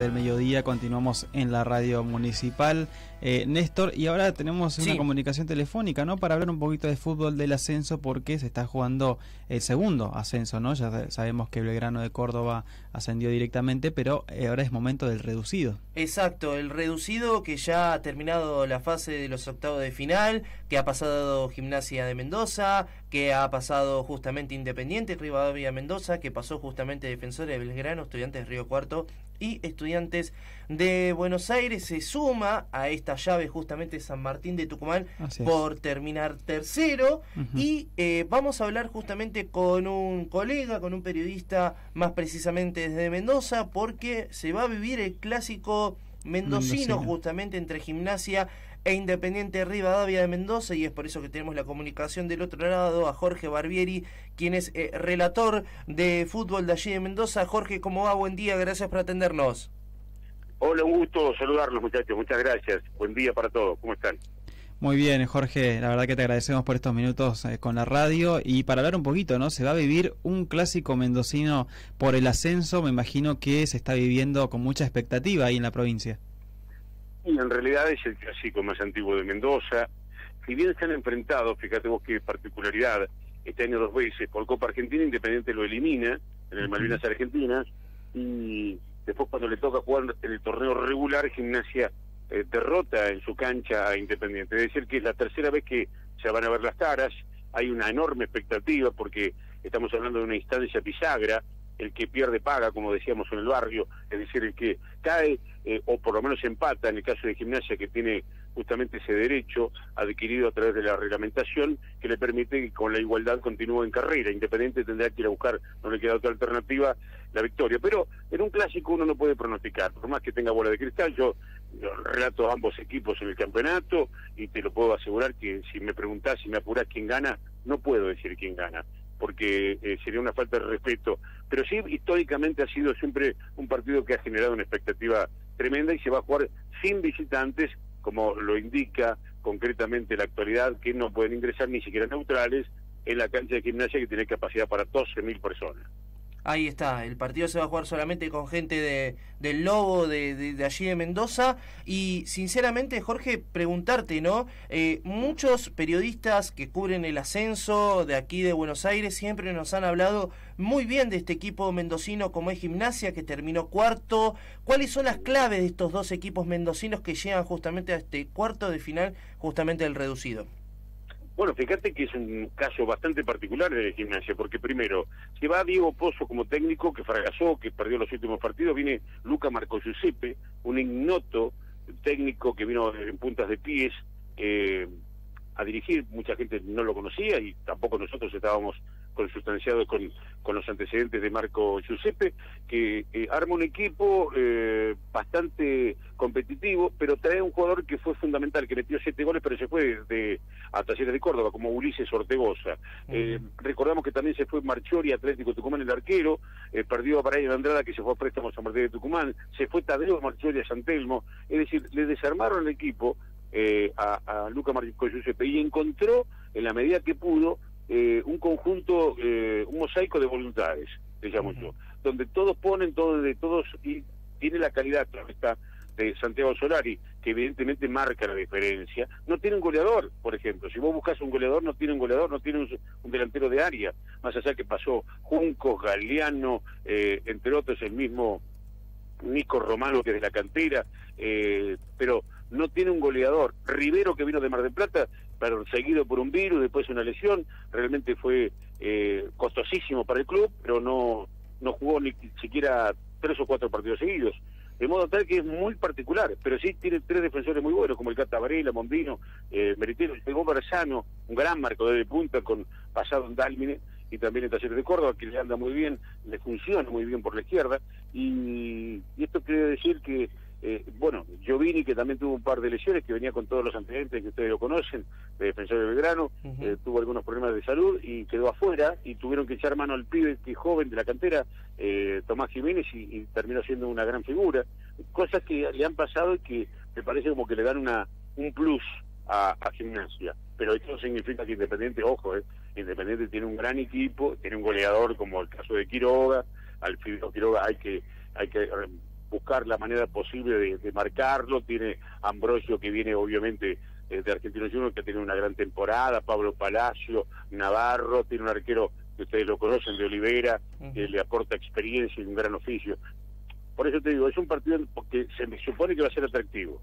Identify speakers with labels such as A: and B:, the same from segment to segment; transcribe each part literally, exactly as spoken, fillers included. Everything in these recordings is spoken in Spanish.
A: del mediodía, continuamos en la radio municipal, eh, Néstor, y ahora tenemos una
B: sí.
A: comunicación telefónica, ¿no? Para hablar un poquito de fútbol del ascenso, porque se está jugando el segundo ascenso, ¿no? Ya sabemos que Belgrano de Córdoba ascendió directamente, pero eh, ahora es momento del reducido.
B: Exacto, el reducido que ya ha terminado la fase de los octavos de final, que ha pasado Gimnasia de Mendoza, que ha pasado justamente Independiente, Rivadavia Mendoza, que pasó justamente Defensores de Belgrano, Estudiantes de Río Cuarto y Estudiantes de Buenos Aires. Se suma a esta llave justamente San Martín de Tucumán por terminar tercero. Uh-huh. Y eh, vamos a hablar justamente con un colega, con un periodista más precisamente desde Mendoza, porque se va a vivir el clásico mendocino, mendocino. justamente entre Gimnasia e Independiente Rivadavia de Mendoza, y es por eso que tenemos la comunicación del otro lado a Jorge Barbieri, quien es eh, relator de fútbol de allí de Mendoza. Jorge, ¿cómo va? Buen día, gracias por atendernos.
C: Hola, un gusto saludarlos, muchachos, muchas gracias. Buen día para todos, ¿cómo están?
A: Muy bien, Jorge, la verdad que te agradecemos por estos minutos eh, con la radio, y para hablar un poquito, ¿no? Se va a vivir un clásico mendocino por el ascenso, me imagino que se está viviendo con mucha expectativa ahí en la provincia.
C: Y en realidad es el clásico más antiguo de Mendoza. Si bien se han enfrentado, fíjate vos qué particularidad, este año dos veces, por Copa Argentina, Independiente lo elimina en el Malvinas Argentinas, y después cuando le toca jugar en el torneo regular, Gimnasia eh, derrota en su cancha a Independiente. Es decir, que es la tercera vez que se van a ver las caras. Hay una enorme expectativa porque estamos hablando de una instancia bisagra. El que pierde paga, como decíamos en el barrio, es decir, el que cae eh, o por lo menos empata, en el caso de Gimnasia, que tiene justamente ese derecho adquirido a través de la reglamentación que le permite que con la igualdad continúe en carrera. Independiente tendrá que ir a buscar, no le queda otra alternativa, la victoria. Pero en un clásico uno no puede pronosticar, por más que tenga bola de cristal. Yo, yo relato a ambos equipos en el campeonato y te lo puedo asegurar que si me preguntás, si me apurás quién gana, no puedo decir quién gana, porque eh, sería una falta de respeto. Pero sí, históricamente ha sido siempre un partido que ha generado una expectativa tremenda, y se va a jugar sin visitantes, como lo indica concretamente la actualidad, que no pueden ingresar ni siquiera neutrales en la cancha de Gimnasia, que tiene capacidad para doce mil personas.
B: Ahí está, el partido se va a jugar solamente con gente de del Lobo, de, de, de allí de Mendoza. Y sinceramente, Jorge, preguntarte, ¿no? Eh, muchos periodistas que cubren el ascenso de aquí de Buenos Aires siempre nos han hablado muy bien de este equipo mendocino como es Gimnasia, que terminó cuarto. ¿Cuáles son las claves de estos dos equipos mendocinos que llegan justamente a este cuarto de final, justamente del reducido?
C: Bueno, fíjate que es un caso bastante particular de Gimnasia, porque primero, se va Diego Pozo como técnico, que fracasó, que perdió los últimos partidos. Viene Luca Marco Giuseppe, un ignoto técnico que vino en puntas de pies eh, a dirigir. Mucha gente no lo conocía y tampoco nosotros estábamos consustanciados con, con los antecedentes de Marco Giuseppe, que eh, arma un equipo eh, bastante competitivo, pero trae un jugador que fue fundamental, que metió siete goles, pero se fue de, de, a Talleres de Córdoba, como Ulises Ortegoza. Uh-huh. Eh, recordamos que también se fue Marchiori, Atlético Tucumán, el arquero, eh, perdió a Brian Andrada, que se fue a préstamo a San Martín de Tucumán, se fue Tadeo Marchiori a San Telmo. Es decir, le desarmaron el equipo eh, a, a Luca Marco Giuseppe, y encontró, en la medida que pudo, Eh, un conjunto, eh, un mosaico de voluntades, le llamo uh-huh. yo, donde todos ponen, todo de todos, y tiene la calidad, claro, está de Santiago Solari, que evidentemente marca la diferencia. No tiene un goleador, por ejemplo. Si vos buscas un goleador, no tiene un goleador, no tiene un, un delantero de área, más allá que pasó Juncos, Galeano, eh, entre otros el mismo Nico Romano, que es de la cantera, eh, pero no tiene un goleador. Rivero, que vino de Mar del Plata, pero seguido por un virus, después una lesión, realmente fue eh, costosísimo para el club, pero no no jugó ni siquiera tres o cuatro partidos seguidos, de modo tal que es muy particular, pero sí tiene tres defensores muy buenos, como el Cata Varela, Mondino, eh, Meritero, llegó Barzano, un gran marcador de punta con pasado en Dálmine, y también en Talleres de Córdoba, que le anda muy bien, le funciona muy bien por la izquierda, y, y esto quiere decir que Eh, bueno, Giovini, que también tuvo un par de lesiones, que venía con todos los antecedentes que ustedes lo conocen, de Defensor de Belgrano, uh-huh. eh, tuvo algunos problemas de salud y quedó afuera, y tuvieron que echar mano al pibe que joven de la cantera, eh, Tomás Jiménez, y, y terminó siendo una gran figura. Cosas que le han pasado y que me parece como que le dan una un plus a, a Gimnasia. Pero esto significa que Independiente, ojo, eh, Independiente tiene un gran equipo, tiene un goleador como el caso de Quiroga. Alfredo Quiroga hay que hay que buscar la manera posible de, de marcarlo. Tiene Ambrosio, que viene obviamente eh, de Argentinos Juniors, que tiene una gran temporada, Pablo Palacio, Navarro, tiene un arquero que ustedes lo conocen, de Olivera, uh-huh. que le aporta experiencia y un gran oficio. Por eso te digo, es un partido que se me supone que va a ser atractivo.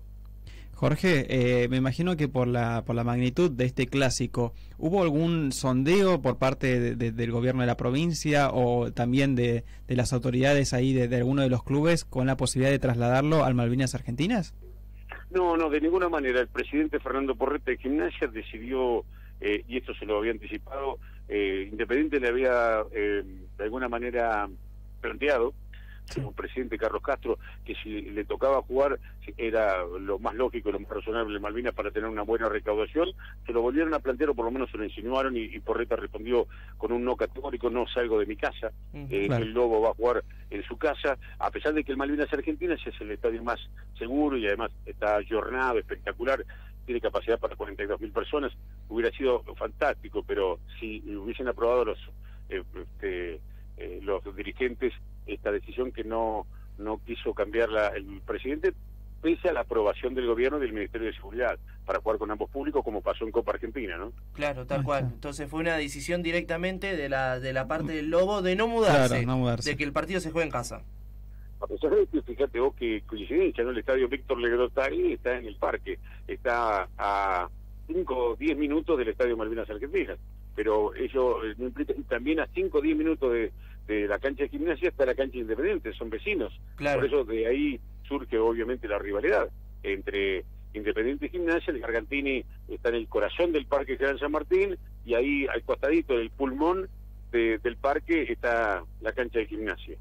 A: Jorge, eh, me imagino que por la por la magnitud de este clásico, ¿hubo algún sondeo por parte de, de, del gobierno de la provincia o también de, de las autoridades ahí de, de alguno de los clubes con la posibilidad de trasladarlo al Malvinas Argentinas?
C: No, no, de ninguna manera. El presidente Fernando Porreta de Gimnasia decidió, eh, y esto se lo había anticipado, eh, Independiente le había eh, de alguna manera planteado, como presidente Carlos Castro, que si le tocaba jugar era lo más lógico y lo más razonable de Malvinas para tener una buena recaudación. Se lo volvieron a plantear, o por lo menos se lo insinuaron, y, y Porreta respondió con un no categórico: no salgo de mi casa. Uh-huh. eh, claro. El Lobo va a jugar en su casa, a pesar de que el Malvinas Argentinas es el estadio más seguro y además está ayornado, espectacular, tiene capacidad para cuarenta y dos mil personas. Hubiera sido fantástico, pero si hubiesen aprobado los eh, este, eh, los dirigentes esta decisión, que no no quiso cambiar la, el presidente, pese a la aprobación del gobierno y del Ministerio de Seguridad, para jugar con ambos públicos, como pasó en Copa Argentina, ¿no?
B: Claro, tal cual. Entonces fue una decisión directamente de la de la parte del Lobo de no mudarse, claro, no mudarse. De que el partido se juegue en casa.
C: A pesar de que, fíjate vos qué coincidencia, ¿no? El estadio Víctor Legrotari está en el parque, está a cinco o diez minutos del estadio Malvinas Argentinas, pero eso no implica, y también a cinco o diez minutos de, de la cancha de Gimnasia está la cancha Independiente, son vecinos. Claro. Por eso de ahí surge obviamente la rivalidad entre Independiente y Gimnasia. El Gargantini está en el corazón del Parque General San Martín, y ahí al costadito del pulmón de, del parque está la cancha de Gimnasia.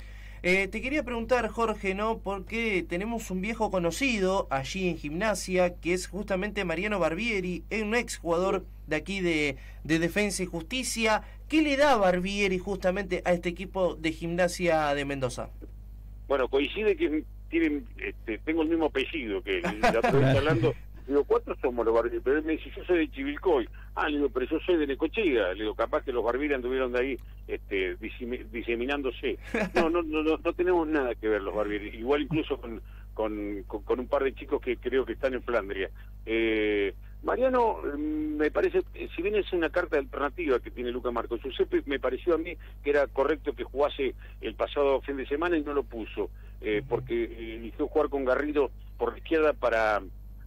B: Eh, te quería preguntar, Jorge, ¿no? Porque tenemos un viejo conocido allí en Gimnasia, que es justamente Mariano Barbieri, es un ex jugador de aquí de, de Defensa y Justicia. ¿Qué le da Barbieri justamente a este equipo de Gimnasia de Mendoza?
C: Bueno, coincide que tienen, este, tengo el mismo apellido que él. La otra vez hablando, digo, ¿cuántos somos los Barbieri? Pero él me dice, yo soy de Chivilcoy. Ah, le digo, pero yo soy de Necochea. Le digo, capaz que los Barbieri anduvieron de ahí este, diseminándose. No, no, no, no, no tenemos nada que ver los Barbieri. Igual incluso con, con, con, con un par de chicos que creo que están en Flandria. Eh, Mariano, me parece, si bien es una carta alternativa que tiene Luca Marco Giuseppe, me pareció a mí que era correcto que jugase el pasado fin de semana y no lo puso, eh, porque eligió jugar con Garrido por la izquierda para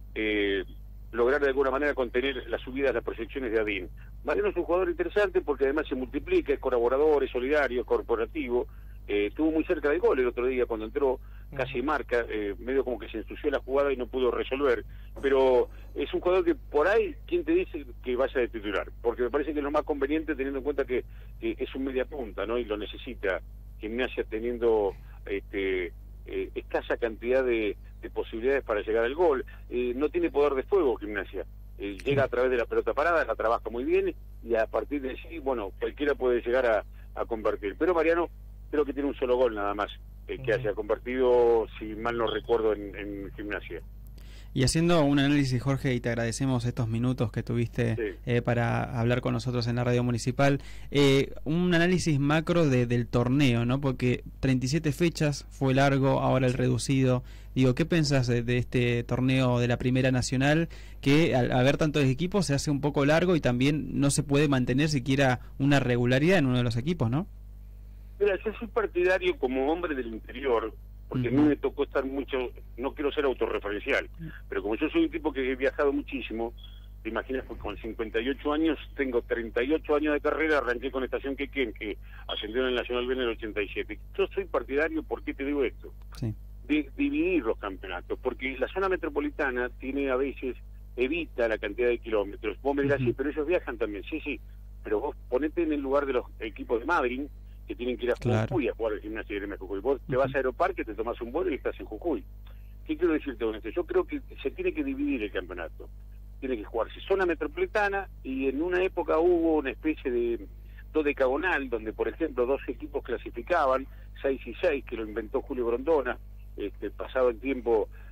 C: eh, lograr de alguna manera contener las subidas de las proyecciones de Adín. Mariano es un jugador interesante porque además se multiplica, es colaborador, es solidario, es corporativo. Eh, estuvo muy cerca del gol el otro día cuando entró, casi marca, eh, medio como que se ensució la jugada y no pudo resolver, pero es un jugador que por ahí, ¿quién te dice que vaya de titular? Porque me parece que es lo más conveniente, teniendo en cuenta que, que es un media punta, ¿no? Y lo necesita Gimnasia, teniendo este eh, escasa cantidad de, de posibilidades para llegar al gol. Eh, no tiene poder de fuego Gimnasia, eh, llega a través de la pelota parada, la trabaja muy bien, y a partir de allí, bueno, cualquiera puede llegar a, a convertir. Pero Mariano creo que tiene un solo gol nada más, eh, que haya convertido, si mal no recuerdo, en, en Gimnasia.
A: Y haciendo un análisis, Jorge, y te agradecemos estos minutos que tuviste sí. eh, para hablar con nosotros en la radio municipal, eh, un análisis macro de, del torneo, ¿no? Porque treinta y siete fechas, fue largo, ahora el reducido. Digo, ¿qué pensás de, de este torneo de la Primera Nacional, que al haber tantos equipos se hace un poco largo y también no se puede mantener siquiera una regularidad en uno de los equipos, ¿no?
C: Mira, yo soy partidario como hombre del interior, porque uh-huh. a mí me tocó estar mucho, no quiero ser autorreferencial, pero como yo soy un tipo que he viajado muchísimo, te imaginas, pues con cincuenta y ocho años, tengo treinta y ocho años de carrera, arranqué con Estación Quequén, que ascendió en el Nacional B en el ochenta y siete. Yo soy partidario, ¿por qué te digo esto? Sí. De dividir los campeonatos, porque la zona metropolitana tiene a veces, evita la cantidad de kilómetros. Vos me dirás, uh-huh. sí, pero ellos viajan también, sí, sí, pero vos ponete en el lugar de los equipos de Madrid, que tienen que ir a
A: claro.
C: Jujuy a jugar al Gimnasia de Grima de Jujuy. Vos uh-huh. te vas a Aeroparque, te tomas un vuelo y estás en Jujuy. ¿Qué quiero decirte con esto? Yo creo que se tiene que dividir el campeonato. Tiene que jugarse zona metropolitana, y en una época hubo una especie de dodecagonal, donde por ejemplo dos equipos clasificaban, seis y seis, que lo inventó Julio Grondona, este, pasado el tiempo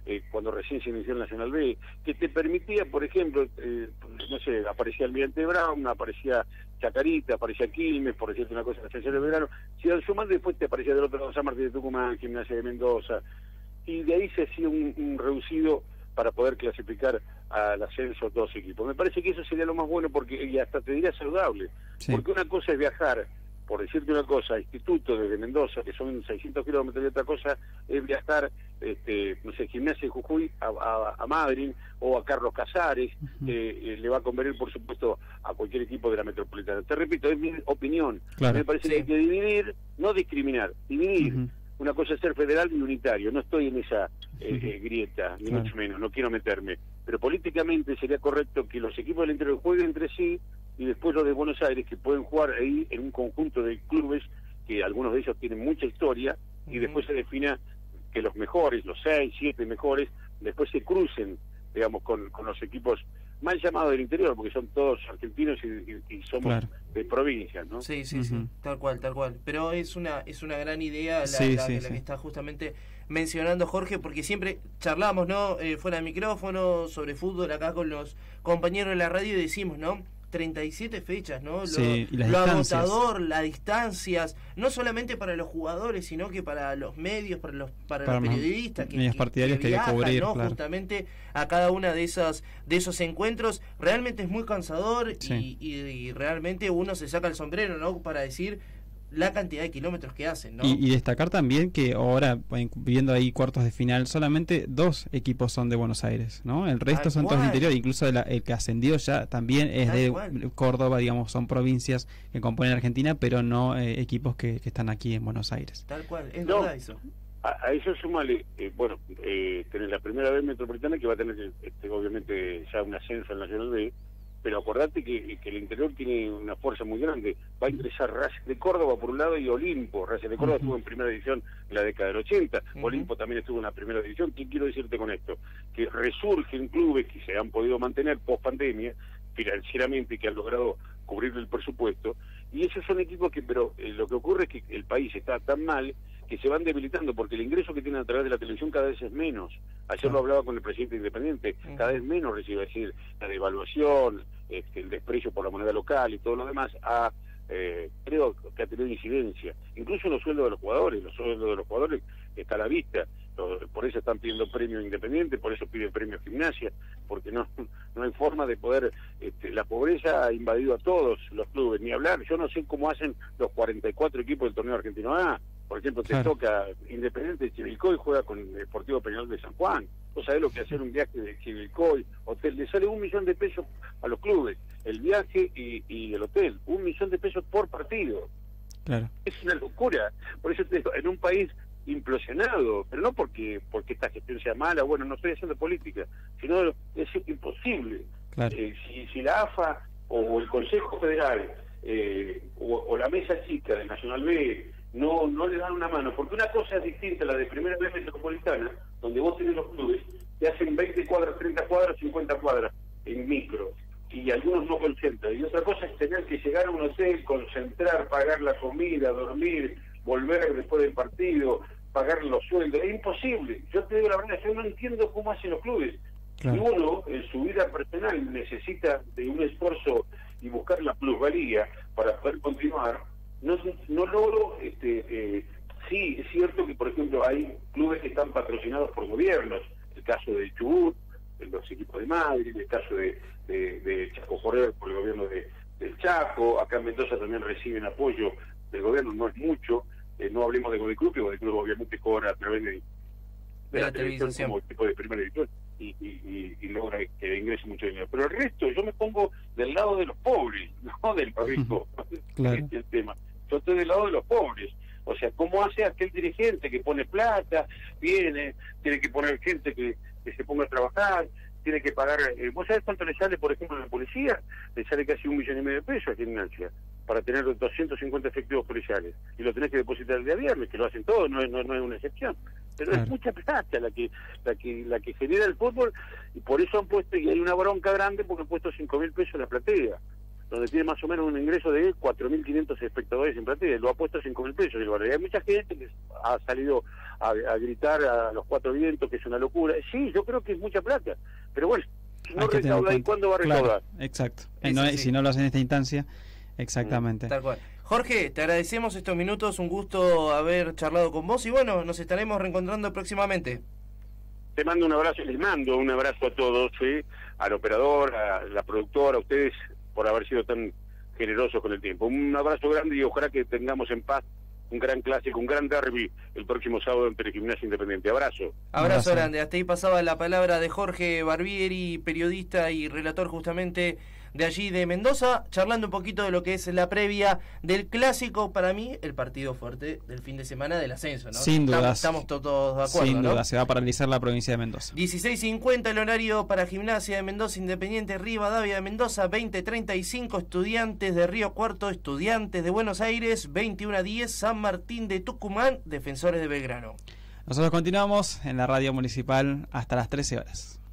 C: eh, cuando recién se inició el Nacional B, que te permitía, por ejemplo, eh, no sé, aparecía Almirante Brown, aparecía Chacarita, aparecía Quilmes, por decirte una cosa, en la sección de verano, si al sumar después te aparecía del otro lado San Martín de Tucumán, Gimnasia de Mendoza, y de ahí se hacía un, un reducido para poder clasificar al ascenso dos equipos. Me parece que eso sería lo más bueno, porque y hasta te diría saludable, sí. Porque una cosa es viajar, por decirte una cosa, a Instituto desde Mendoza, que son seiscientos kilómetros, y otra cosa es viajar, este, no sé, Gimnasia de Jujuy a, a, a Madrid o a Carlos Casares, uh-huh. que eh, le va a convenir, por supuesto, a cualquier equipo de la metropolitana. Te repito, es mi opinión. Claro. Me parece sí. que hay que dividir, no discriminar, dividir. Uh-huh. Una cosa es ser federal y unitario, no estoy en esa eh, eh, grieta, ni claro. mucho menos, no quiero meterme. Pero políticamente sería correcto que los equipos del interior jueguen entre sí y después los de Buenos Aires, que pueden jugar ahí en un conjunto de clubes, que algunos de ellos tienen mucha historia, uh-huh. y después se defina que los mejores, los seis, siete mejores, después se crucen, digamos, con, con los equipos mal llamados del interior, porque son todos argentinos y, y, y somos claro. de provincias, ¿no?
B: Sí, sí, uh-huh. sí, tal cual, tal cual. Pero es una es una gran idea la,
A: sí,
B: la,
A: sí,
B: la
A: sí.
B: que está justamente mencionando Jorge, porque siempre charlamos, ¿no? Eh, fuera de micrófono, sobre fútbol, acá con los compañeros de la radio, y decimos, ¿no? treinta y siete fechas, ¿no? Lo,
A: sí, y las
B: lo
A: distancias.
B: agotador, las distancias, no solamente para los jugadores, sino que para los medios, para los para, para los periodistas que,
A: medios partidarios que, que
B: viajan,
A: hay que cubrir,
B: ¿no?
A: Claro.
B: Justamente a cada una de esas de esos encuentros. Realmente es muy cansador, sí. y, y, y realmente uno se saca el sombrero, ¿no? Para decir la cantidad de kilómetros que hacen, ¿no?
A: Y, y destacar también que ahora, viendo ahí cuartos de final, solamente dos equipos son de Buenos Aires, ¿no? El resto Tal son cual. todos del interior, incluso el, el que ascendió ya también es Tal de cual. Córdoba, digamos, son provincias que componen Argentina, pero no eh, equipos que, que están aquí en Buenos Aires.
B: Tal cual, es
C: no,
B: verdad eso.
C: A, a eso súmale, eh, bueno, eh, tener la primera vez metropolitana, que va a tener, este, obviamente, ya un ascenso al Nacional B, pero acordate que, que el interior tiene una fuerza muy grande. Va a ingresar Racing de Córdoba por un lado y Olimpo. Racing de Córdoba uh-huh. estuvo en primera división en la década del ochenta, uh-huh. Olimpo también estuvo en la primera división. ¿Qué quiero decirte con esto? Que resurgen clubes que se han podido mantener post pandemia financieramente, que han logrado cubrir el presupuesto, y esos son equipos que, pero eh, lo que ocurre es que el país está tan mal que se van debilitando, porque el ingreso que tienen a través de la televisión cada vez es menos. Ayer lo hablaba con el presidente independiente, cada vez menos recibe, es decir, la devaluación, este, el desprecio por la moneda local y todo lo demás, ha, eh, creo que ha tenido incidencia. Incluso los sueldos de los jugadores, los sueldos de los jugadores está a la vista, por eso están pidiendo premio Independiente, por eso piden premio Gimnasia, porque no no hay forma de poder, este, la pobreza ha invadido a todos los clubes, ni hablar, yo no sé cómo hacen los cuarenta y cuatro equipos del torneo argentino A. Por ejemplo, te claro. toca Independiente de Chivilcoy, juega con el Deportivo Peñarol de San Juan. Vos sabés lo que hacer un viaje de Chivilcoy, hotel, le sale un millón de pesos a los clubes, el viaje y, y el hotel, un millón de pesos por partido.
A: Claro.
C: Es una locura. Por eso te digo, en un país implosionado, pero no porque porque esta gestión sea mala, bueno, no estoy haciendo política, sino es imposible.
A: Claro.
C: Eh, si, si la A F A o el Consejo Federal eh, o, o la mesa chica del Nacional B no no le dan una mano, porque una cosa es distinta a la de primera vez metropolitana, donde vos tenés los clubes que hacen veinte cuadras, treinta cuadras, cincuenta cuadras en micro, y algunos no concentran, y otra cosa es tener que llegar a un hotel, concentrar, pagar la comida, dormir, volver después del partido, pagar los sueldos, es imposible. Yo te digo la verdad, yo no entiendo cómo hacen los clubes. Claro. Y uno, en su vida personal, necesita de un esfuerzo y buscar la plusvalía para poder continuar. No, no logro, este, eh, sí, es cierto que, por ejemplo, hay clubes que están patrocinados por gobiernos, el caso de Chubut, los equipos de Madrid, el caso de, de, de Chaco Forever por el gobierno de, del Chaco, acá en Mendoza también reciben apoyo del gobierno, no es mucho, eh, no hablemos de Godeclub, que Godeclub obviamente cobra a través de, de, de la, la televisión como equipo de primera edición y, y, y, y logra que ingrese mucho dinero. Pero el resto, yo me pongo del lado de los pobres, no del rico, claro. Este es el tema. Yo estoy del lado de los pobres. O sea, ¿cómo hace aquel dirigente que pone plata, viene, tiene que poner gente que, que se ponga a trabajar, tiene que pagar... Eh, ¿Vos sabés cuánto le sale, por ejemplo, a la policía? Le sale casi un millón y medio de pesos a Gimnasia para tener doscientos cincuenta efectivos policiales. Y lo tenés que depositar el día viernes, que lo hacen todos, no es, no, no es una excepción. Pero claro. Es mucha plata la que, la que la que genera el fútbol, y por eso han puesto, y hay una bronca grande porque han puesto cinco mil pesos en la platea. donde tiene más o menos un ingreso de cuatro mil quinientos espectadores en platea, lo ha puesto a cinco mil pesos el barrio. Hay mucha gente que ha salido a, a gritar a los cuatro vientos que es una locura. Sí, yo creo que es mucha plata, pero bueno, si no recauda, ¿y cuándo va a recaudar?
A: Claro, exacto. Y no, sí. Si no lo hacen en esta instancia, exactamente.
B: Mm, tal cual. Jorge, te agradecemos estos minutos, un gusto haber charlado con vos y bueno, nos estaremos reencontrando próximamente.
C: Te mando un abrazo, les mando un abrazo a todos, ¿sí? Al operador, a la productora, a ustedes por haber sido tan generosos con el tiempo. Un abrazo grande y ojalá que tengamos en paz un gran clásico, un gran derbi el próximo sábado entre Gimnasia Independiente. Abrazo.
B: Abrazo, abrazo grande. Hasta ahí pasaba la palabra de Jorge Barbieri, periodista y relator justamente de allí de Mendoza, charlando un poquito de lo que es la previa del clásico, para mí, el partido fuerte del fin de semana del ascenso, ¿no?
A: Sin duda.
B: Estamos, estamos todos de acuerdo,
A: Sin duda,
B: ¿no?
A: se va a paralizar la provincia de Mendoza.
B: dieciséis cincuenta el horario para Gimnasia de Mendoza, Independiente Rivadavia de Mendoza, veinte treinta y cinco Estudiantes de Río Cuarto, Estudiantes de Buenos Aires, veintiuno diez San Martín de Tucumán, Defensores de Belgrano.
A: Nosotros continuamos en la radio municipal hasta las trece horas.